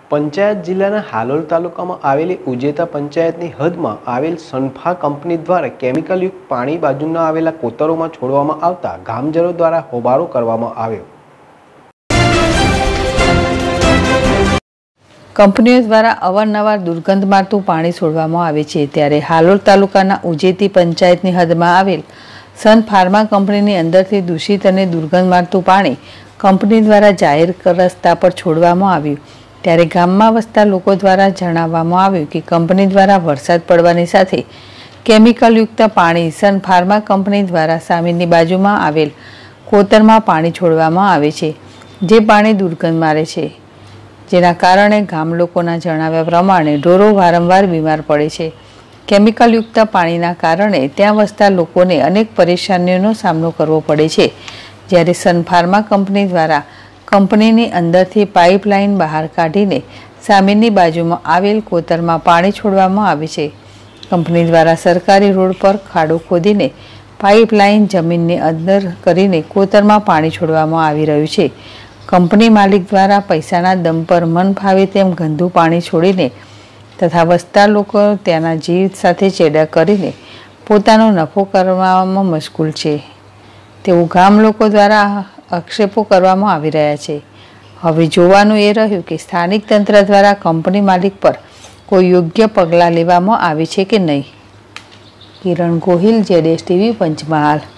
પંચાયત જિલ્લાના હાલોલ તાલુકામાં આવેલી ઉજેતા પંચાયતની હદમાં આવેલ સનફા કંપની દ્વારા કેમિકલયુક્ત પાણી બાજુના આવેલા કોતરોમાં છોડવામાં આવતા ગામજનો દ્વારા હોબાળો કરવામાં આવ્યો। કંપનીઓ દ્વારા અવારનવાર દુર્ગંધ મારતું પાણી છોડવામાં આવે છે, ત્યારે હાલોલ તાલુકાના ઉજેતી પંચાયતની હદમાં આવેલ સન ફાર્મા કંપનીની અંદરથી દૂષિત અને દુર્ગંધ મારતું પાણી કંપની દ્વારા જાહેર રસ્તા પર છોડવામાં આવ્યું। ત્યારે ગામમાં વસતા લોકો દ્વારા જણાવવામાં આવ્યું કે કંપની દ્વારા વરસાદ પડવાની સાથે કેમિકલયુક્ત પાણી સન ફાર્મા કંપની દ્વારા સામેની બાજુમાં આવેલ કોતરમાં પાણી છોડવામાં આવે છે, જે પાણી દુર્ગંધ મારે છે, જેના કારણે ગામ લોકોના જણાવ્યા પ્રમાણે ઢોરો વારંવાર બીમાર પડે છે। કેમિકલયુક્ત પાણીના કારણે ત્યાં વસતા લોકોને અનેક પરેશાનીઓનો સામનો કરવો પડે છે। જ્યારે સન ફાર્મા કંપની દ્વારા કંપનીની અંદરથી પાઇપલાઇન બહાર કાઢીને સામેની બાજુમાં આવેલ કોતરમાં પાણી છોડવામાં આવે છે। કંપની દ્વારા સરકારી રોડ પર ખાડો ખોદીને પાઇપલાઇન જમીનની અંદર કરીને કોતરમાં પાણી છોડવામાં આવી રહ્યું છે। કંપની માલિક દ્વારા પૈસાના દમ પર મન ફાવે તેમ ગંદુ પાણી છોડીને તથા વસતા લોકો ત્યાંના જીવ સાથે ચેડા કરીને પોતાનો નફો કરવામાં મશગુલ છે, તેવું ગામ લોકો દ્વારા આક્ષેપો કરવામાં આવી રહ્યા છે। હવે જોવાનું એ રહ્યું કે સ્થાનિક તંત્ર દ્વારા કંપની માલિક પર કોઈ યોગ્ય પગલાં લેવામાં આવે છે કે નહીં। કિરણ ગોહિલ, ZSTV, પંચમહાલ।